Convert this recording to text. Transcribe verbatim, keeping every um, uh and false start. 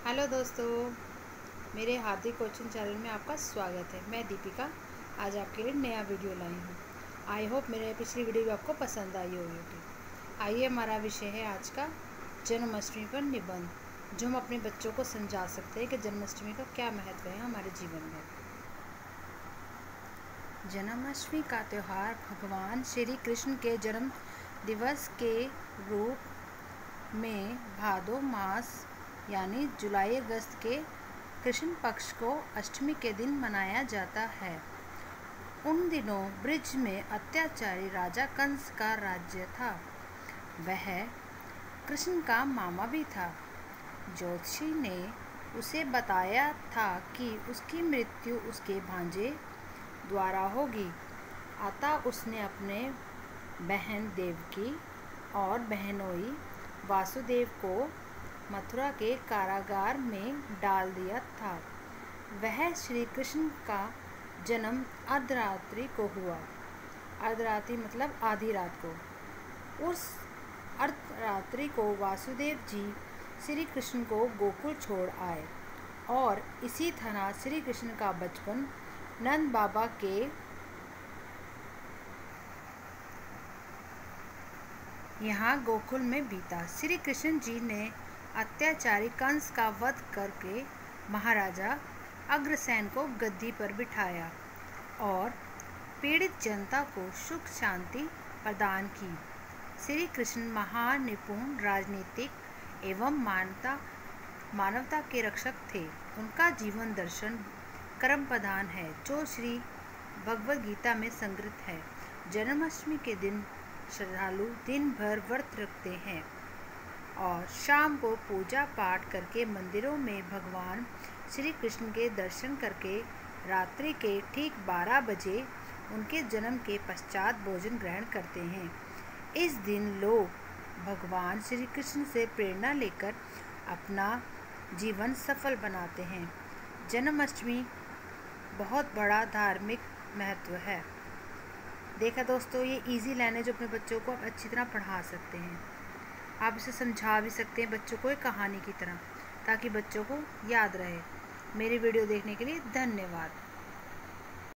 Hello दोस्तों, मेरे हार्दिक coaching channel में आपका स्वागत है। मैं दीपिका आज आपके लिए नया वीडियो लाई हूँ। आई होप मेरे पिछली वीडियो भी आपको पसंद आई होगी। आइए, हमारा विषय है आज का जन्माष्टमी पर निबंध, जो हम अपने बच्चों को समझा सकते हैं कि जन्माष्टमी का क्या महत्व है हमारे जीवन में। जन्माष्टमी का त्यौहार भगवान श्री कृष्ण के जन्म दिवस के रूप में भादो मास यानी जुलाई अगस्त के कृष्ण पक्ष को अष्टमी के दिन मनाया जाता है। उन दिनों ब्रज में अत्याचारी राजा कंस का राज्य था। वह कृष्ण का मामा भी था। ज्योतिषी ने उसे बताया था कि उसकी मृत्यु उसके भांजे द्वारा होगी। अतः उसने अपने बहन देवकी और बहनोई वासुदेव को मथुरा के कारागार में डाल दिया था। वह श्री कृष्ण का जन्म अर्धरात्रि को हुआ। अर्धरात्रि मतलब आधी रात को। उस अर्धरात्रि को वासुदेव जी श्री कृष्ण को गोकुल छोड़ आए और इसी तरह श्री कृष्ण का बचपन नंद बाबा के यहाँ गोकुल में बीता। श्री कृष्ण जी ने अत्याचारी कंस का वध करके महाराजा अग्रसेन को गद्दी पर बिठाया और पीड़ित जनता को सुख शांति प्रदान की। श्री कृष्ण महान निपुण राजनीतिक एवं मानवता मानवता के रक्षक थे। उनका जीवन दर्शन कर्म प्रधान है, जो श्री भगवद गीता में संग्रहित है। जन्माष्टमी के दिन श्रद्धालु दिन भर व्रत रखते हैं और शाम को पूजा पाठ करके मंदिरों में भगवान श्री कृष्ण के दर्शन करके रात्रि के ठीक बारह बजे उनके जन्म के पश्चात भोजन ग्रहण करते हैं। इस दिन लोग भगवान श्री कृष्ण से प्रेरणा लेकर अपना जीवन सफल बनाते हैं। जन्माष्टमी बहुत बड़ा धार्मिक महत्व है। देखा दोस्तों, ये इजी लाइन है जो अपने बच्चों को आप अच्छी तरह पढ़ा सकते हैं। आप इसे समझा भी सकते हैं बच्चों को एक कहानी की तरह, ताकि बच्चों को याद रहे। मेरी वीडियो देखने के लिए धन्यवाद।